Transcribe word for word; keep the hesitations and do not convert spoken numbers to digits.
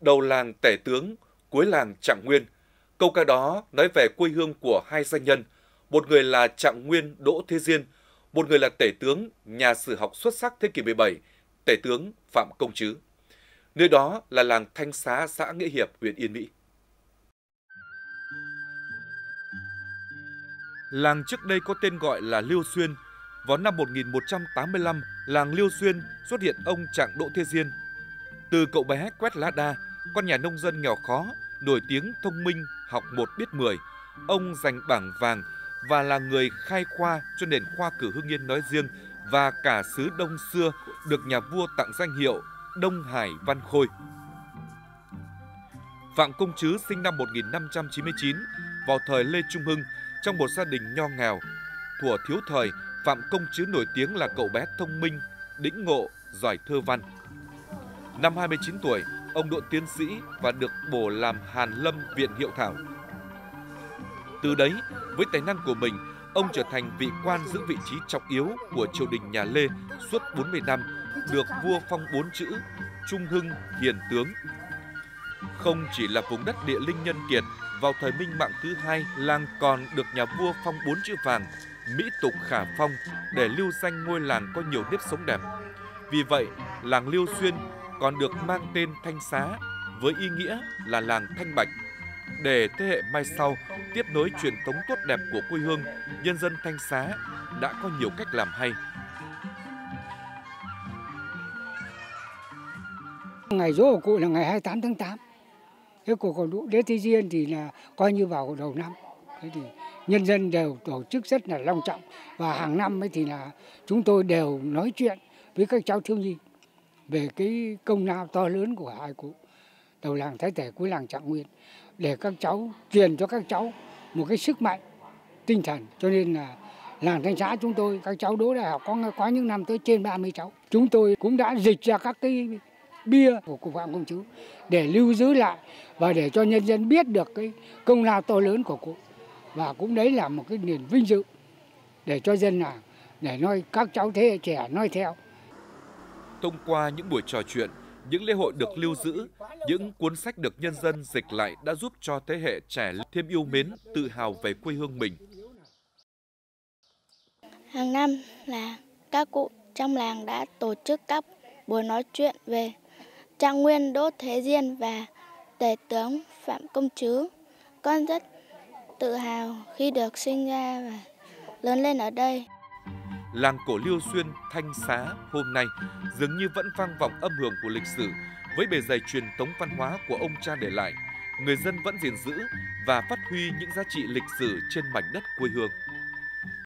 đầu làng Tể Tướng, cuối làng Trạng Nguyên. Câu ca đó nói về quê hương của hai danh nhân, một người là Trạng Nguyên Đỗ Thế Diên, một người là Tể Tướng, nhà sử học xuất sắc thế kỷ mười bảy, Tể Tướng Phạm Công Trứ. Nơi đó là làng Thanh Xá, xã Nghĩa Hiệp, huyện Yên Mỹ. Làng trước đây có tên gọi là Liêu Xuyên. Vào năm một nghìn một trăm tám mươi lăm, làng Liêu Xuyên xuất hiện ông Trạng Đỗ Thế Diên. Từ cậu bé quét lá đa, con nhà nông dân nghèo khó, nổi tiếng thông minh, học một biết mười, ông giành bảng vàng và là người khai khoa cho nền khoa cử Hưng Yên nói riêng và cả xứ Đông xưa được nhà vua tặng danh hiệu Đông Hải Văn Khôi. Phạm Công Trứ sinh năm một nghìn năm trăm chín mươi chín vào thời Lê Trung Hưng trong một gia đình nho nghèo. Thuở thiếu thời, Phạm Công Trứ nổi tiếng là cậu bé thông minh, đĩnh ngộ, giỏi thơ văn. Năm hai mươi chín tuổi, ông độ tiến sĩ và được bổ làm Hàn Lâm Viện Hiệu Thảo. Từ đấy, với tài năng của mình, ông trở thành vị quan giữ vị trí trọng yếu của triều đình nhà Lê suốt bốn mươi năm, được vua phong bốn chữ Trung Hưng Hiền Tướng. Không chỉ là vùng đất địa linh nhân kiệt, vào thời Minh Mạng thứ hai, làng còn được nhà vua phong bốn chữ vàng Mỹ tục khả phong để lưu danh ngôi làng có nhiều nếp sống đẹp. Vì vậy, làng Liêu Xuyên còn được mang tên Thanh Xá với ý nghĩa là làng thanh bạch. Để thế hệ mai sau tiếp nối truyền thống tốt đẹp của quê hương, nhân dân Thanh Xá đã có nhiều cách làm hay. Ngày giỗ của cụ là ngày hai mươi tám tháng tám. Thế của còn Đỗ Thế Diên thì là coi như vào đầu năm. Thế thì nhân dân đều tổ chức rất là long trọng, và hàng năm ấy thì là chúng tôi đều nói chuyện với các cháu thiếu nhi về cái công lao to lớn của hai cụ đầu làng Thái Tể, cuối làng Trạng Nguyên, để các cháu truyền cho các cháu một cái sức mạnh tinh thần. Cho nên là làng Thanh Xá chúng tôi, các cháu đỗ đại học có có những năm tới trên ba mươi cháu. Chúng tôi cũng đã dịch ra các cái bia của cụ Phạm Công Trứ để lưu giữ lại và để cho nhân dân biết được cái công lao to lớn của cụ, và cũng đấy là một cái niềm vinh dự để cho dân làng, để nói các cháu thế hệ trẻ noi theo. Thông qua những buổi trò chuyện, những lễ hội được lưu giữ, những cuốn sách được nhân dân dịch lại đã giúp cho thế hệ trẻ thêm yêu mến, tự hào về quê hương mình. Hàng năm là các cụ trong làng đã tổ chức các buổi nói chuyện về Trạng Nguyên Đỗ Thế Diên và Tể Tướng Phạm Công Trứ. Con rất tự hào khi được sinh ra và lớn lên ở đây. Làng cổ Liêu Xuyên, Thanh Xá hôm nay dường như vẫn vang vọng âm hưởng của lịch sử. Với bề dày truyền thống văn hóa của ông cha để lại, người dân vẫn gìn giữ và phát huy những giá trị lịch sử trên mảnh đất quê hương.